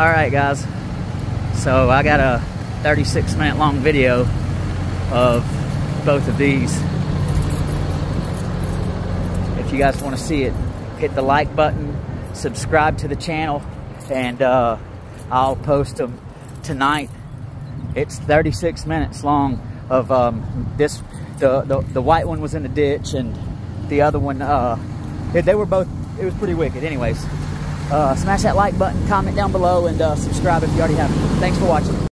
Alright guys, so I got a 36-minute long video of both of these. If you guys want to see it, hit the like button, subscribe to the channel, and I'll post them tonight. It's 36 minutes long of this. The white one was in the ditch, and the other one, they were both, it was pretty wicked. Anyways, smash that like button, comment down below, and subscribe if you already haven't. Thanks for watching.